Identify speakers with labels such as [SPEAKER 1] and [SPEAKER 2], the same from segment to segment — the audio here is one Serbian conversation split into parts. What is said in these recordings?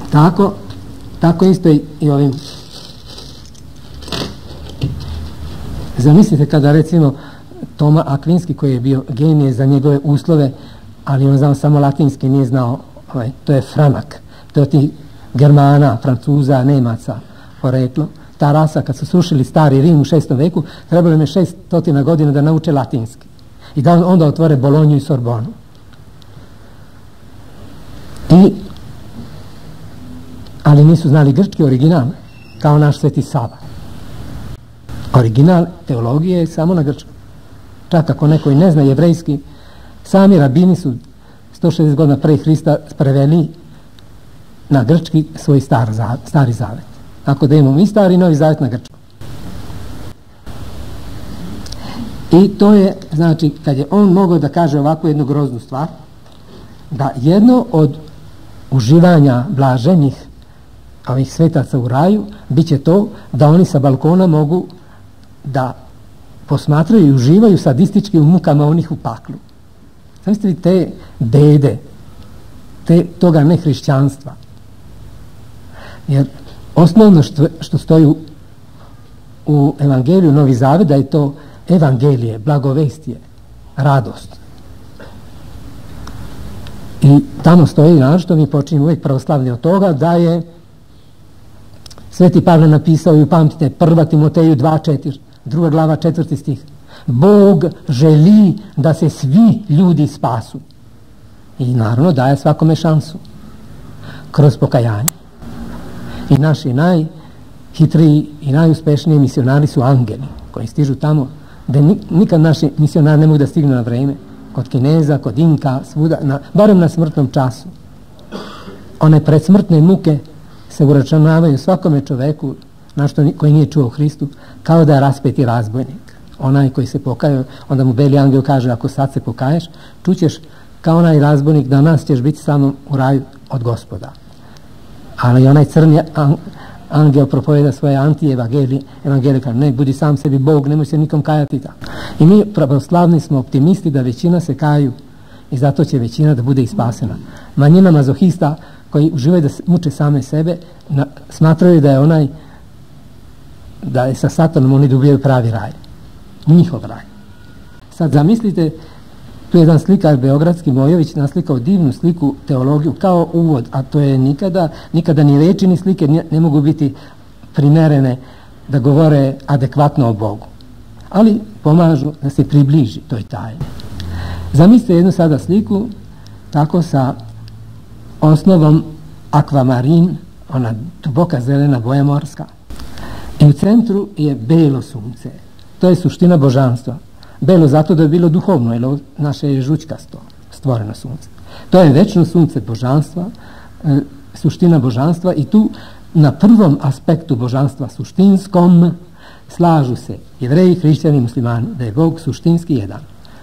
[SPEAKER 1] Tako isto i ovim. Zamislite kada recimo Toma Akvinski, koji je bio genije za njegove uslove, ali on znao samo latinski, nije znao, to je Franak, to je od tih Germana, Francuza, Nemaca poreklo. Ta rasa, kad su srušili stari Rim u 6. veku, trebalo im je 600 godina da nauče latinski i da onda otvore Bolonju i Sorbonu. Ali nisu znali grčki original, kao naš Sveti Sava. Original teologije je samo na grčkom. Čak ako neko i ne zna jevrejski, sami rabini su 160 godina pre Hrista preveli na grčki svoj stari zavet. Tako da imamo i stari i novi zavet na grčkom. I to je, znači, kad je on mogao da kaže ovakvu jednu groznu stvar, da jedno od uživanja blaženih ovih svetaca u raju bit će to da oni sa balkona mogu da posmatraju i uživaju sadistički u mukama onih u paklu. Zamislite te bede, toga nehrišćanstva. Jer osnovno što stoji u Evangeliju Novi Zavet, da je to evangelije, blagovestije, radost. I tamo stoji, što mi počinimo uvijek pravoslavlje od toga, da je Sveti Pavle napisao i upamtite 1. Timoteju 2.4, 2. glava 4. stih. Bog želi da se svi ljudi spasu. I naravno daje svakome šansu kroz pokajanje. I naši najhitriji i najuspešniji misionari su angeli koji stižu tamo da nikad naši misionari ne mogu da stignu na vreme. Kod Kineza, kod Inka, svuda, barem na smrtnom času. One predsmrtne muke se uračunavaju svakome čoveku koji nije čuo Hristu, kao da je raspeti razbojnik. Onaj koji se pokajao, onda mu beli angel kaže, ako sad se pokaješ, čućeš kao onaj razbojnik, da nas ćeš biti samo u raju od Gospoda. Ali onaj crni angel propoveda svoje anti-evangelije, kaže, ne, budi sam sebi Bog, nemoj se nikom kajati tako. I mi pravoslavni smo optimisti da većina se kaju i zato će većina da bude i spasena. Manjina mazohista koji uživaju da muče same sebe, smatraju da je sa satanom oni dobijaju pravi raj. Njihov raj. Sad zamislite, tu je jedan slikar beogradski, Mojović, naslikao divnu sliku teologiju kao uvod, a to je nikada ni reči ni slike ne mogu biti primerene da govore adekvatno o Bogu. Ali pomažu da se približi toj tajni. Zamislite jednu sada sliku tako sa osnovom akvamarin, ona duboka zelena boja morska. I u centru je belo sunce. To je suština božanstva. Belo zato da je bilo duhovno, jer naše je žućkasto stvoreno sunce. To je večno sunce božanstva, suština božanstva, i tu na prvom aspektu božanstva suštinskom slažu se Jevreji, hrišćani i muslimani da je Bog suštinski jedan.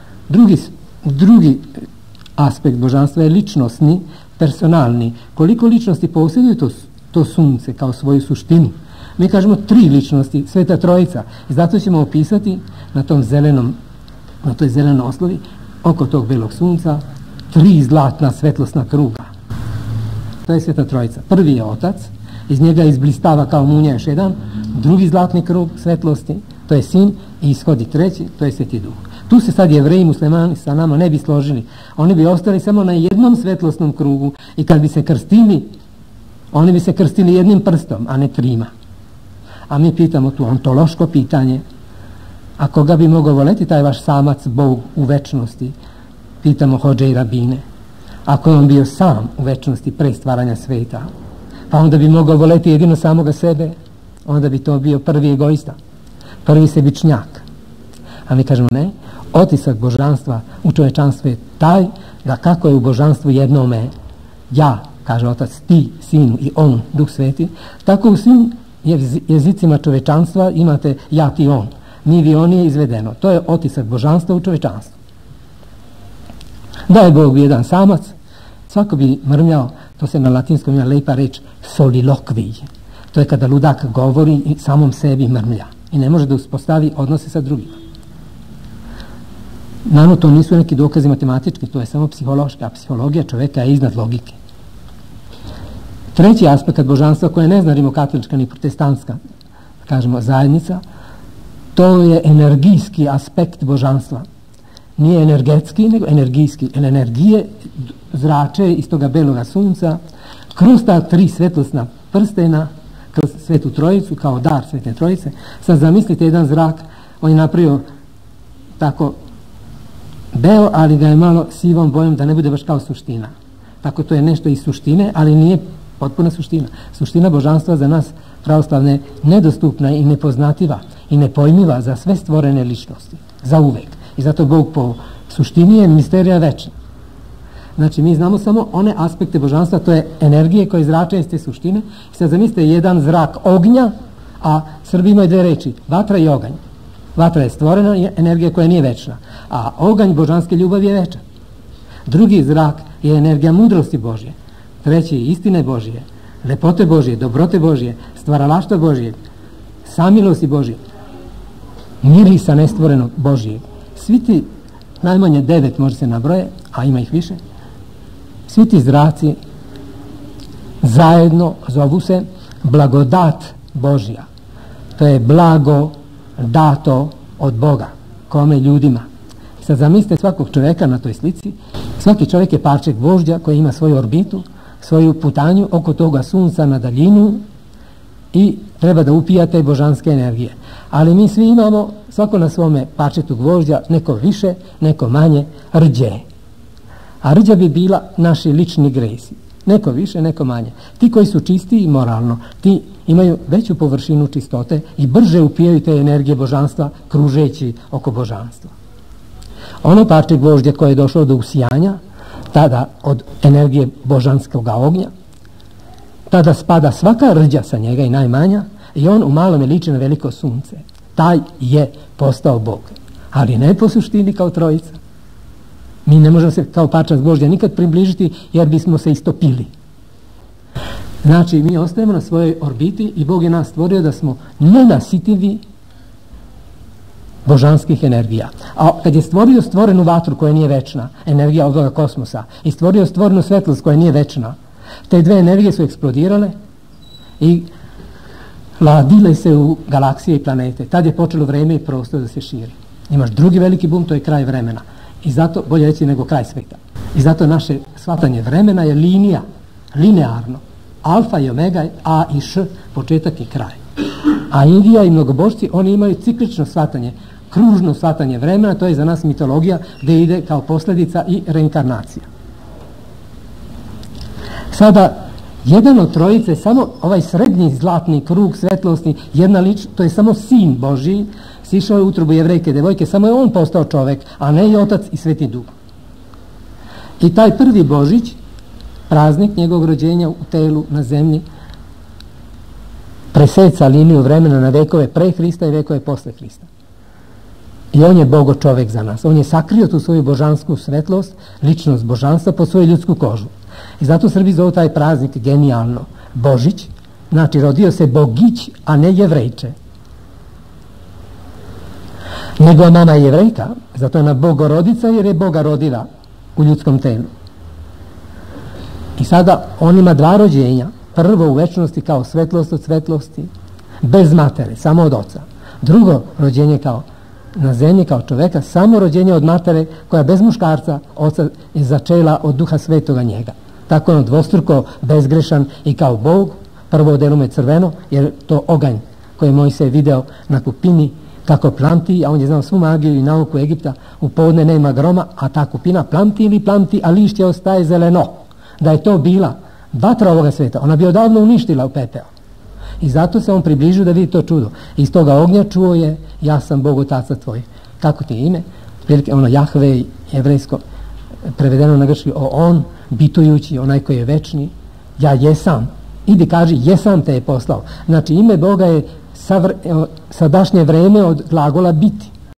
[SPEAKER 1] Drugi aspekt božanstva je ličnosni, personalni. Koliko ličnosti posjeduju to sunce kao svoju suštinu? Mi kažemo 3 ličnosti, Sveta Trojica. I zato ćemo opisati na toj zelenoj osnovi oko tog belog sunca 3 zlatna svetlosna kruga. To je Sveta Trojica. Prvi je Otac, iz njega izblistava kao munja još jedan. Drugi zlatni krug svetlosti, to je Sin, i ishodi treći, to je Sveti Duh. Tu se sad Jevreji i muslimani sa nama ne bi složili. Oni bi ostali samo na jednom svetlosnom krugu i kad bi se krstili, oni bi se krstili jednim prstom, a ne 3. A mi pitamo tu ontološko pitanje, a koga bi mogao voleti taj vaš samac Bog u večnosti? Pitamo hodže i rabine. Ako je on bio sam u večnosti pre stvaranja sveta, pa onda bi mogao voleti jedino samoga sebe, onda bi to bio prvi egoista, prvi sebičnjak. A mi kažemo ne, otisak božanstva u čovečanstvu je taj da kako je u božanstvu jednome ja, kaže Otac, ti, Sinu i On, Duh Sveti, tako u svim jezicima čovečanstva imate ja, ti, on. Mi, vi, on je izvedeno. To je otisak božanstva u čovečanstvu. Da je Bog jedan samac, svako bi mrmljao, to se na latinskom ima lepa reč solilokvij. To je kada ludak govori i samom sebi mrmlja i ne može da uspostavi odnose sa drugima. Naravno, to nisu neki dokazi matematički, to je samo psihološka, a psihologija čoveka je iznad logike. Treći aspekt božanstva koje ne zna rimokatolička ni protestantska, kažemo, zajednica, to je energijski aspekt božanstva. Nije energetski, nego energijski. Energije zrače iz toga beloga sunca kroz ta tri svetlosna prstena, kroz Svetu Trojicu, kao dar Svete Trojice. Sad zamislite jedan zrak, on je napravio tako beo, ali ga je malo sivom bojom da ne bude baš kao suština. Tako to je nešto iz suštine, ali nije potpuna suština. Suština božanstva za nas pravoslavne nedostupna i nepoznativa i nepojmiva za sve stvorene ličnosti, za uvek. I zato Bog po suštini je misterija večna. Znači, mi znamo samo one aspekte božanstva, to je energije koje zrače iz te suštine. I sad zamislite jedan zrak ognja, a Srbi imaju dve reči, vatra i oganj. Vatra je stvorena energija koja nije večna, a oganj božanske ljubavi je večan. Drugi zrak je energija mudrosti Božje. Treći istine Božje, lepote Božje, dobrote Božje, stvaralaštva Božje, samilosti Božje, mirisa nestvorenog Božje. Svi ti, najmanje 9 može se nabroje, a ima ih više, svi ti zraci zajedno zovu se blagodat Božja. To je blago dato od Boga, kome ljudima. Sad zamislite svakog čovjeka na toj slici. Svaki čovjek je parče gvožđa koji ima svoju orbitu, svoju putanju oko toga sunca na daljinu i treba da upija te božanske energije. Ali mi svi imamo, svako na svome parčetu gvožđa, neko više, neko manje, rđe. A rđa bi bila naši lični gresi. Neko više, neko manje. Ti koji su čisti i moralno, ti imaju veću površinu čistote i brže upijaju te energije božanstva kružeći oko božanstva. Ono parče gvožđa koje je došlo do usijanja, tada od energije božanskog ognja, tada spada svaka rđa sa njega i najmanja i on u malome liči na veliko sunce. Taj je postao Bog, ali ne po suštini kao trojica. Mi ne možemo se kao parčak gvožđa nikad približiti jer bismo se istopili. Znači, mi ostajemo na svojoj orbiti i Bog je nas stvorio da smo nenasitivi božanskih energija. A kad je stvorio stvorenu vatru koja nije večna, energija ovoga kosmosa, i stvorio stvorenu svetlost koja nije večna, te dve energije su eksplodirale i ladile se u galaksije i planete. Tad je počelo vreme i prostor da se širi. Imaš drugi veliki bum, to je kraj vremena. I zato, bolje reći nego kraj sveta. I zato naše shvatanje vremena je linija, linearno. Alfa i omega, A i Š, početak i kraj. A Indija i mnogobožci, oni imaju ciklično shvatanje, kružno shvatanje vremena, to je za nas mitologija gdje ide kao posljedica i reinkarnacija. Sada, jedan od trojice, samo ovaj srednji zlatni krug svetlosti, jedna ličnost, to je samo sin Božji, sišao je u utrobu jevrejke devojke, samo je on postao čovjek, a ne i Otac i Sveti Duh. I taj prvi Božić, praznik njegovog rođenja u telu na zemlji, preseca liniju vremena na vekove pre Hrista i vekove posle Hrista. I on je Bogo čovjek za nas. On je sakrio tu svoju božansku svetlost, ličnost božanstva pod svoju ljudsku kožu. I zato Srbi zovu taj praznik genijalno Božić, znači rodio se Bogić, a ne Jevrejče. Nego mama je Jevrejka, zato je ona Bogorodica jer je Boga rodila u ljudskom telu. I sada on ima dva rođenja. Prvo u večnosti kao svetlost od svetlosti, bez matere, samo od oca. Drugo rođenje kao na zemlji kao čoveka, samo rođenje od matere koja bez muškarca oca je začela od Duha Svetoga njega. Tako je on dvostruko bezgrešan i kao Bog. Prvo odelo je crveno jer to oganj koji je Mojsije video na kupini kako plamti, a on je znao svu magiju i nauku Egipta, u podne nema groma, a ta kupina plamti ili plamti, a lišće ostaje zeleno. Da je to bila vatra ovoga sveta, ona bi odavno uništila u pepeo. I zato se on približio da vidi to čudo. Iz toga ognja čuo je, ja sam Bog Otaca tvoj. Kako ti je ime? Ono Jahve jevrejsko, prevedeno na grčki, on, bitujući, onaj koji je večni, ja jesam. Idi kaži, jesam te je poslao. Znači ime Boga je sadašnje vreme od glagola biti.